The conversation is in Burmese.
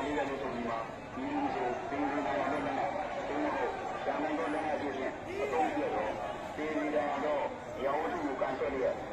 လေးလည်းဆိုပြီးမှဒီလိုဆိုတင်းတင်းသားရတဲ့နဲ့တင်းတော့ကျန်တဲ့လည်းဆိုရင်အသုံးပြတော့တင်းနေတာတော့ရောင်းစုကိုကန်ဆက်ရ